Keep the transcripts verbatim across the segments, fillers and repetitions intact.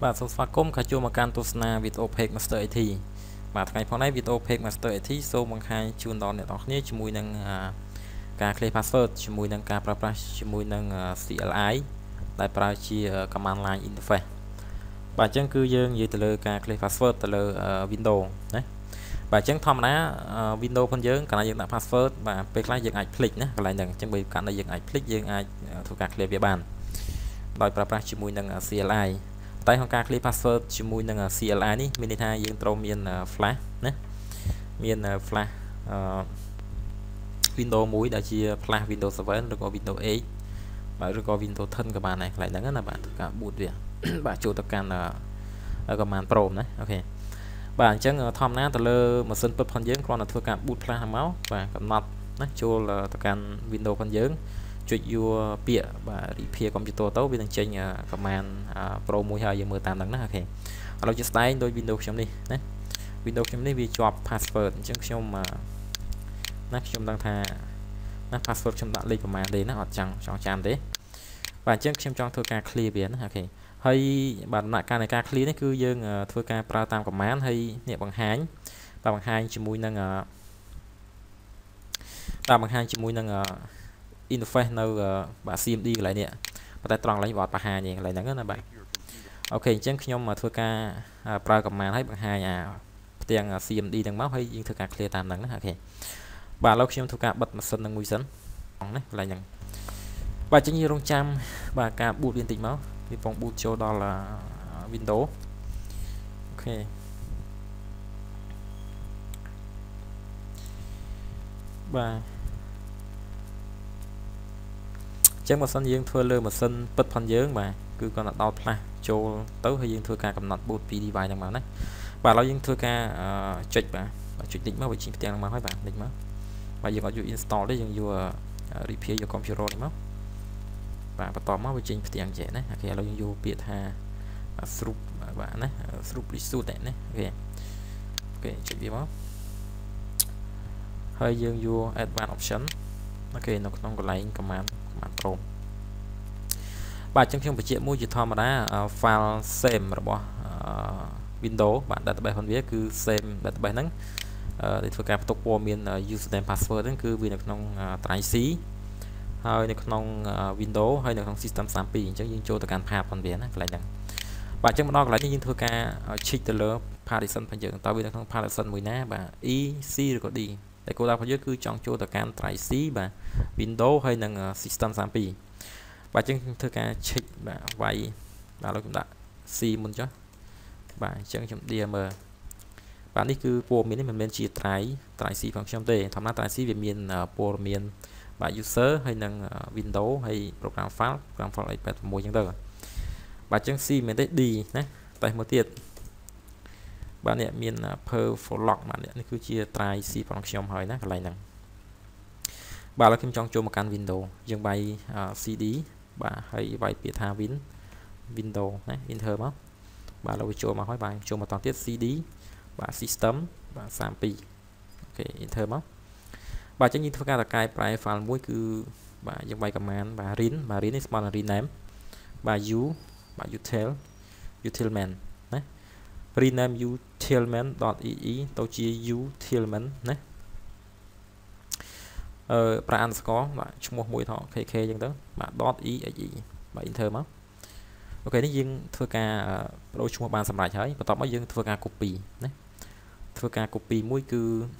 បាទសូមស្វាគមន៍ខាជួមកកាន់ទស្សនាវីដេអូ Page MasterIT បាទថ្ងៃផងនេះវីដេអូ Page MasterIT សូមបង្ហាញជូនដល់អ្នកនរគ្នាជាមួយនឹងការ clear password ជាមួយនឹងការប្រើប្រាស់ជាមួយនឹង C L I ដែលប្រើជា command line interface បាទអញ្ចឹងគឺយើងនិយាយទៅលើការ clear password ទៅលើ Windows ណាបាទអញ្ចឹងធម្មតា Windows ផងយើងកាលណាយើងដាក់ password បាទពេលខ្លះយើងអាចភ្លេចណាកន្លែងហ្នឹងអញ្ចឹងបើកាលណាយើងអាចភ្លេចយើងអាចធ្វើការ clear វាបានដោយប្រើប្រាស់ជាមួយនឹង C L I តែក្នុងការ clear password ជាមួយនឹង C L I នេះមានន័យថាយើងត្រូវមាន flash ណាមាន flash Windows មួយដែលជា flash Windows seven ឬក៏ Windows eight បាទឬក៏ Windows ten ក៏បានដែរកន្លែងហ្នឹងណាបាទការ boot វាបាទចូលទៅកាន់ command prompt ណាអូខេបាទអញ្ចឹងធម្មតាទៅលើម៉ាស៊ីនពិតផងយើងគ្រាន់តែធ្វើការ boot flash ហ្នឹងមកបាទកំណត់ណាចូលទៅកាន់ Windows ផងយើងចុចយកពាក្យបាទ repair computer ទៅវានឹងចេញ command pro មួយហើយយើងមើលតាមហ្នឹងណាអូខេឥឡូវជាស្ដែងដោយ Windows ខ្ញុំនេះណា Windows ខ្ញុំនេះវាជាប់ password អញ្ចឹងខ្ញុំណាខ្ញុំដឹងថាណា password ខ្ញុំដាក់លេខប្រហែលទេណាអត់ចង់ចង់ចាំទេបាទអញ្ចឹងខ្ញុំចង់ធ្វើការ clear វាណាអូខេហើយបាទដំណាក់កាលនៃការ clear នេះគឺយើងធ្វើការប្រើតាម command ហើយនេះបង្ហាញបាទបង្ហាញជាមួយនឹងបាទបង្ហាញជាមួយនឹងinterface នៅបាទ C M D កន្លែងនេះប៉ុន្តែត្រង់កន្លែងវាអត់បង្ហាញទេកន្លែងហ្នឹងណាបាទអូខេអញ្ចឹងខ្ញុំធ្វើការប្រើ command ឲ្យបង្ហាញអាផ្ទាំង C M D ហ្នឹងមកហើយយើងធ្វើការ clear តាមហ្នឹងណាអូខេបាទឥឡូវខ្ញុំធ្វើការបិទម៉ាស៊ីនហ្នឹងមួយសិនណាកន្លែងហ្នឹងបាទអញ្ចឹងយើងរងចាំបាទការ boot វាបន្តិចមកវាពង boot ចូលដល់ Windows អូខេបាទអញ្ចឹងបើសិនយើងធ្វើលើម៉ាស៊ីនពិតផងយើងបាទគឺគាត់ទៅដោតផ្លាស់ចូលទៅហើយយើងធ្វើការកំណត់ boot ពី device ហ្នឹងមកណាបាទឥឡូវយើងធ្វើការចុចបាទចុច link មកវាចេញផ្ទាំងហ្នឹងមកហើយបាទ link មកបាទយើងអត់យក install ទេយើងយក repair យក computer នេះមកបាទបន្ទាប់មកវាចេញផ្ទាំងចេះណាអូខេឥឡូវយើងយកពាក្យថា sroup បាទណា sroup resuit ណាអូខេអូខេចុចវាមកហើយយើងយក advanced option អូខេនៅក្នុងកន្លែង command command prompt បាទអញ្ចឹងខ្ញុំបញ្ជាក់មួយជាធម្មតា file same របស់ Windows បាទ database របស់វាគឺ same database ហ្នឹងដែលធ្វើការផ្ទុកព័ត៌មាន username password ហ្នឹងគឺវានៅក្នុង drive C ហើយនៅក្នុង Windows ហើយនៅក្នុង system thirty-two អញ្ចឹងយើងចូលទៅកាន់ path ផងវាណាកន្លែងហ្នឹងបាទអញ្ចឹងមកដល់កន្លែងនេះយើងធ្វើការ check ទៅលើ partition ផងយើងតើវានៅក្នុង partition មួយណាបាទ E C ឬក៏ D តែគោលដៅរបស់យើងគឺចង់ចូលទៅកាន់ drive C បាទ Windows ហើយនឹង system thirty-two បាទអញ្ចឹងធ្វើការ check បាទវាយបាទឥឡូវខ្ញុំដាក់ C មុនចុះបាទអញ្ចឹងខ្ញុំឌៀមើលបាទនេះគឺព័ត៌មាននេះមិនមែនជា drive drive C ของខ្ញុំទេធម្មតា drive C វាមានព័ត៌មានបាទ user ហើយនឹង Windows ហើយ program file program file eight eighty-sixអញ្ចឹងទៅបាទអញ្ចឹង C មិនមែនទេ D ណាតែមួយទៀតបាទនេះមាន per for log បាទនេះគឺជា drive C ของខ្ញុំហើយណាកន្លែងហ្នឹងបាទឥឡូវខ្ញុំចង់ចូលមកកាន់ Windows យើងវាយ C D បាទហើយវាយពាក្យថា win Windows ណា enter មកបាទឥឡូវវាចូលមកហើយបាទចូលមកតទៀត C D បាទ system បាទthirty-twoអូខេ enter មកបាទអញ្ចឹងយើងធ្វើការតកែប្រែ file មួយគឺបាទយើងវាយ command បាទ rin បាទ rin នេះស្មើនឹង rename បាទ u បាទ util utilman ណា rename utilman.ee ទៅជា utilman ណាអឺប្រើ underscore បាទឈ្មោះមួយថត kk អញ្ចឹងទៅបាទ .exe បាទ enter មកអូខេនេះយើងធ្វើការបដូរឈ្មោះបានសម្រេចហើយបន្ទាប់មកយើងធ្វើការ copy ណាធ្វើការ copy មួយគឺ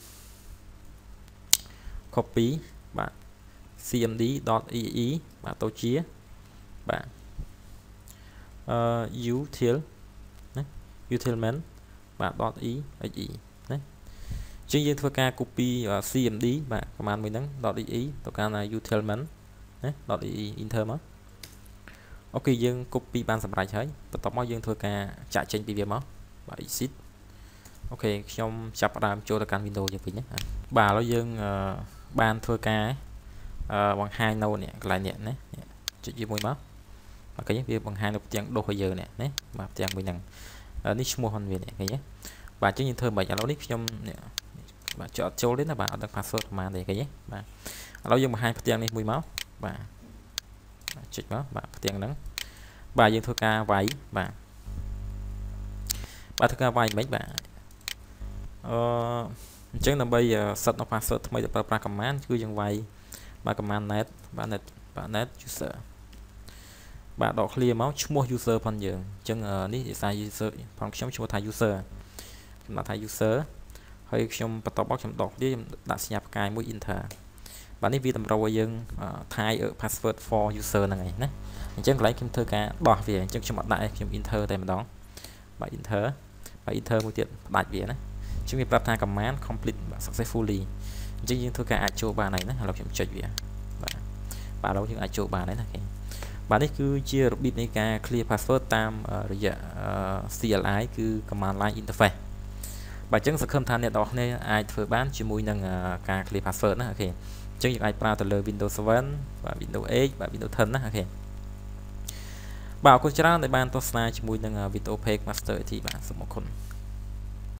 copy បាទ cmd.ee បាទទៅជាបាទអឺ util ណា utilman បាទ .exe ណាជាងយើងធ្វើការ copy cmd បាទ command មួយហ្នឹង .ee ទៅកាន់ utilman ណា .ee enter មកអូខេយើង copy បានសម្រេចហើយបន្ទាប់មកយើងធ្វើការចាក់ចេញពីវាមកបាទ exit អូខេខ្ញុំចាប់ផ្ដើមចូលទៅកាន់ Windows យើងវិញណាបាទឥឡូវយើងបានធ្វើការបង្ហាញនៅនេះកន្លែងនេះណាចុចជាមួយមកអូខេវាបង្ហាញនៅផ្ទាំងដុសឲ្យយើងនេះណាបាទផ្ទាំងមួយហ្នឹងនេះឈ្មោះហ្នឹងវានេះឃើញទេបាទអញ្ចឹងយើងធ្វើមិនឥឡូវនេះខ្ញុំនេះបាទចុចអត់ចូលទេណាបាទអត់ដឹង password ប្រហែលទេឃើញទេបាទឥឡូវយើងបង្ហាញផ្ទាំងនេះមួយមកបាទចុចមកបាទផ្ទាំងហ្នឹងបាទយើងធ្វើការវាយបាទបាទធ្វើការវាយមិនបាទអឺអញ្ចឹងដើម្បី set នៅ password ថ្មីទៅប្រើប្រាស់ command គឺយើងវាយបាទ command net បាទ net បាទ net user បាទដក clear មកឈ្មោះ user ផងយើងអញ្ចឹងនេះភាសា user ផងខ្ញុំឈ្មោះថា user ខ្ញុំដាក់ថា user ហើយខ្ញុំបន្តបកខ្ញុំដកវាខ្ញុំដាក់សញ្ញាផ្កាយមួយ enter បាទនេះវាតម្រូវឲ្យយើងថាយ password for user ហ្នឹងឯងណាអញ្ចឹងកន្លែងខ្ញុំធ្វើការដោះវាអញ្ចឹងខ្ញុំអត់ដាក់ឯងខ្ញុំ enter តែម្ដងបាទ enter បាទ enter មួយទៀតផ្ដាច់វាណាអញ្ចឹងវាប្រាប់ថា command complete successfully អញ្ចឹងយើងធ្វើការអាចចូលបានហើយណាឥឡូវខ្ញុំចុចវាបាទបាទឥឡូវយើងអាចចូលបានហើយណាគេបាទនេះគឺជារបៀបនៃការ clear password តាមរយៈ C L I គឺ command line interface បាទអញ្ចឹងសង្ឃឹមថាអ្នកនរគ្នាអាចធ្វើបានជាមួយនឹងការ clear password ណាអូខេអញ្ចឹងយើងអាចប្រើទៅលើ Windows seven បាទ Windows eight បាទ Windows ten ណាអូខេបាទអរគុណច្រើនដែលបានទស្សនាជាមួយនឹង video page MasterIT បាទសូមអរគុណ